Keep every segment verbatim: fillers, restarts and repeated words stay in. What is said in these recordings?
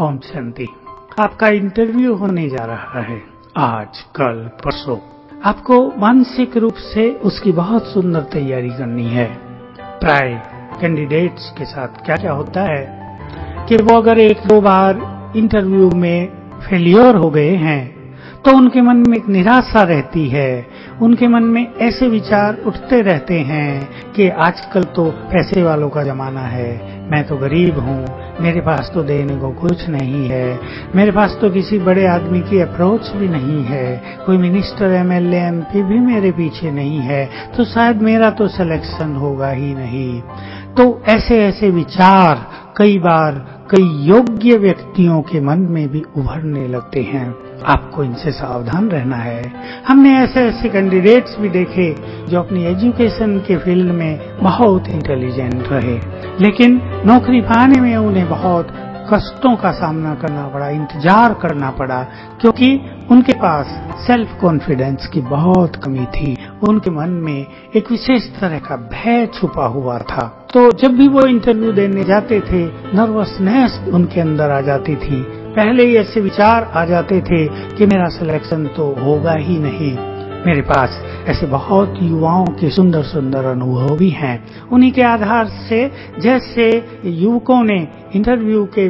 ओम शांति। आपका इंटरव्यू होने जा रहा है आज, कल, परसों। आपको मानसिक रूप से उसकी बहुत सुंदर तैयारी करनी है। प्राय कैंडिडेट्स के साथ क्या क्या होता है कि वो अगर एक दो बार इंटरव्यू में फेलियर हो गए हैं तो उनके मन में एक निराशा रहती है। उनके मन में ऐसे विचार उठते रहते हैं कि आजकल तो पैसे वालों का जमाना है, मैं तो गरीब हूँ, मेरे पास तो देने को कुछ नहीं है, मेरे पास तो किसी बड़े आदमी की अप्रोच भी नहीं है, कोई मिनिस्टर, एमएलए, एमपी भी मेरे पीछे नहीं है, तो शायद मेरा तो सिलेक्शन होगा ही नहीं। तो ऐसे ऐसे विचार कई बार कई योग्य व्यक्तियों के मन में भी उभरने लगते हैं। आपको इनसे सावधान रहना है। हमने ऐसे ऐसे कैंडिडेट्स भी देखे जो अपनी एजुकेशन के फील्ड में बहुत इंटेलिजेंट रहे, लेकिन नौकरी पाने में उन्हें बहुत कष्टों का सामना करना पड़ा, इंतजार करना पड़ा, क्योंकि उनके पास सेल्फ कॉन्फिडेंस की बहुत कमी थी। उनके मन में एक विशेष तरह का भय छुपा हुआ था। तो जब भी वो इंटरव्यू देने जाते थे, नर्वसनेस उनके अंदर आ जाती थी। पहले ही ऐसे विचार आ जाते थे कि मेरा सिलेक्शन तो होगा ही नहीं। मेरे पास ऐसे बहुत युवाओं के सुंदर सुंदर अनुभव भी हैं। उन्हीं के आधार से जैसे युवकों ने इंटरव्यू के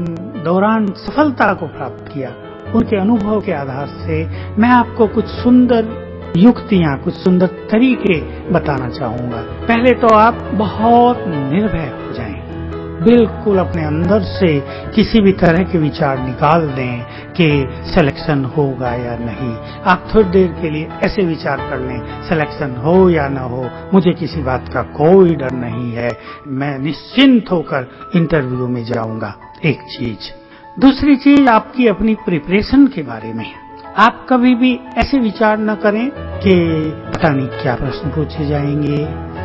दौरान सफलता को प्राप्त किया, उनके अनुभव के आधार से मैं आपको कुछ सुंदर युक्तियां, कुछ सुंदर तरीके बताना चाहूंगा। पहले तो आप बहुत निर्भय हो जाएं, बिल्कुल अपने अंदर से किसी भी तरह के विचार निकाल दें कि सिलेक्शन होगा या नहीं। आप थोड़ी देर के लिए ऐसे विचार कर लें, सिलेक्शन हो या ना हो, मुझे किसी बात का कोई डर नहीं है, मैं निश्चिंत होकर इंटरव्यू में जाऊंगा। एक चीज। दूसरी चीज, आपकी अपनी प्रिपरेशन के बारे में आप कभी भी ऐसे विचार न करें कि पता नहीं क्या प्रश्न पूछे जाएंगे।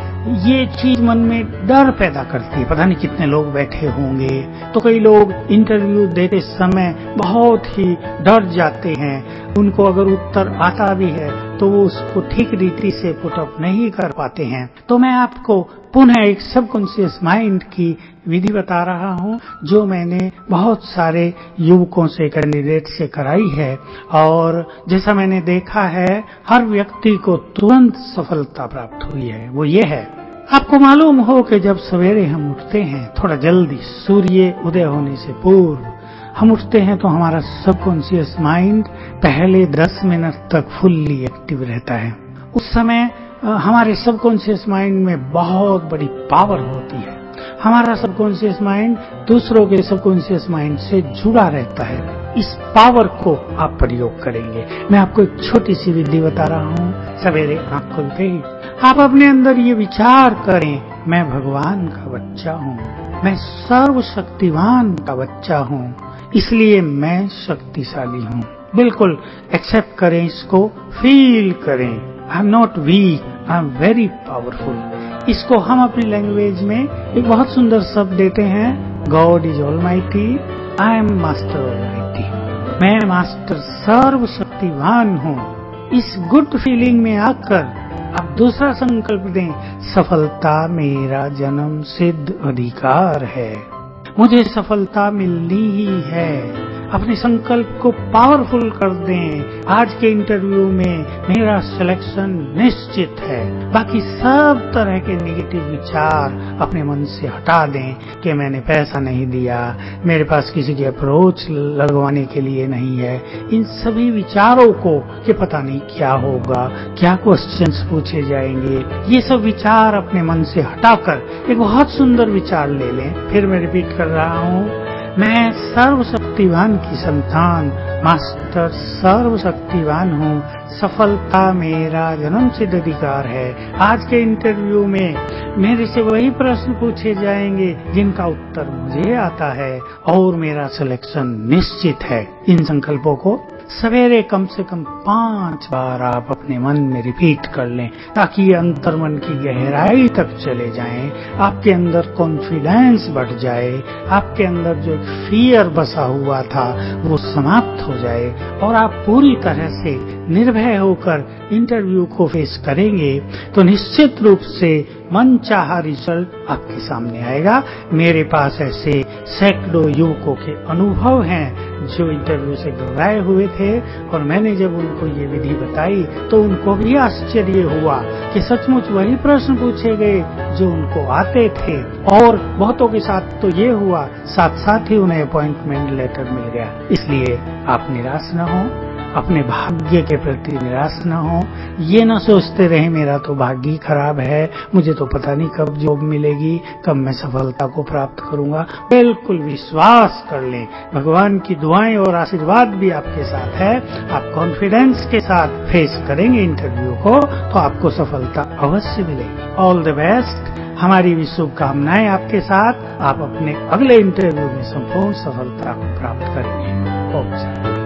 ये चीज मन में डर पैदा करती है, पता नहीं कितने लोग बैठे होंगे। तो कई लोग इंटरव्यू देते समय बहुत ही डर जाते हैं। उनको अगर उत्तर आता भी है तो वो उसको ठीक रीति से पुटअप नहीं कर पाते हैं। तो मैं आपको पुनः एक सबकॉन्शियस माइंड की विधि बता रहा हूँ, जो मैंने बहुत सारे युवकों से, कैंडिडेट से कराई है, और जैसा मैंने देखा है हर व्यक्ति को तुरंत सफलता प्राप्त हुई है। वो ये है, आपको मालूम हो कि जब सवेरे हम उठते हैं, थोड़ा जल्दी, सूर्य उदय होने से पूर्व हम उठते हैं, तो हमारा सबकॉन्शियस माइंड पहले दस मिनट तक फुल्ली एक्टिव रहता है। उस समय हमारे सबकॉन्शियस माइंड में बहुत बड़ी पावर होती है। हमारा सबकॉन्शियस माइंड दूसरों के सबकॉन्शियस माइंड से जुड़ा रहता है। इस पावर को आप प्रयोग करेंगे। मैं आपको एक छोटी सी विधि बता रहा हूँ। सवेरे आँख खोलते ही आप अपने अंदर ये विचार करें, मैं भगवान का बच्चा हूँ, मैं सर्वशक्तिवान का बच्चा हूँ, इसलिए मैं शक्तिशाली हूँ। बिल्कुल एक्सेप्ट करें इसको, फील करें। I am not weak, I am very powerful. इसको हम अपनी लैंग्वेज में एक बहुत सुंदर शब्द देते हैं, God is almighty, I am master almighty. मैं मास्टर सर्वशक्तिवान हूँ। इस गुड फीलिंग में आकर आप दूसरा संकल्प दें, सफलता मेरा जन्म सिद्ध अधिकार है, मुझे सफलता मिलनी ही है। अपने संकल्प को पावरफुल कर दें। आज के इंटरव्यू में मेरा सिलेक्शन निश्चित है। बाकी सब तरह के नेगेटिव विचार अपने मन से हटा दें कि मैंने पैसा नहीं दिया, मेरे पास किसी की अप्रोच लगवाने के लिए नहीं है। इन सभी विचारों को कि पता नहीं क्या होगा, क्या क्वेश्चंस पूछे जाएंगे, ये सब विचार अपने मन से हटाकर एक बहुत सुंदर विचार ले लें। फिर मैं रिपीट कर रहा हूँ, मैं सर्वशक्तिवान की संतान, मास्टर सर्वशक्तिवान हूँ, सफलता मेरा जन्म सिद्ध अधिकार है। आज के इंटरव्यू में मेरे से वही प्रश्न पूछे जाएंगे जिनका उत्तर मुझे आता है, और मेरा सिलेक्शन निश्चित है। इन संकल्पों को सवेरे कम से कम पांच बार आप अपने मन में रिपीट कर लें, ताकि ये अंतर्मन की गहराई तक चले जाएं, आपके अंदर कॉन्फिडेंस बढ़ जाए, आपके अंदर जो एक फियर बसा हुआ था वो समाप्त हो जाए, और आप पूरी तरह से निर्भय होकर इंटरव्यू को फेस करेंगे, तो निश्चित रूप से मनचाहा रिजल्ट आपके सामने आएगा। मेरे पास ऐसे सैकड़ों युवकों के अनुभव हैं जो इंटरव्यू से घबराए हुए थे, और मैंने जब उनको ये विधि बताई तो उनको भी आश्चर्य हुआ कि सचमुच वही प्रश्न पूछे गए जो उनको आते थे, और बहुतों के साथ तो ये हुआ साथ साथ ही उन्हें अपॉइंटमेंट लेटर मिल गया। इसलिए आप निराश न हो, अपने भाग्य के प्रति निराश न हो, ये न सोचते रहे मेरा तो भाग्य ही खराब है, मुझे तो पता नहीं कब जॉब मिलेगी, कब मैं सफलता को प्राप्त करूंगा। बिल्कुल विश्वास कर लें, भगवान की दुआएं और आशीर्वाद भी आपके साथ है। आप कॉन्फिडेंस के साथ फेस करेंगे इंटरव्यू को तो आपको सफलता अवश्य मिलेगी। ऑल द बेस्ट, हमारी भी शुभकामनाएं आपके साथ। आप अपने अगले इंटरव्यू में संपूर्ण सफलता को प्राप्त करेंगे। ओम शांति।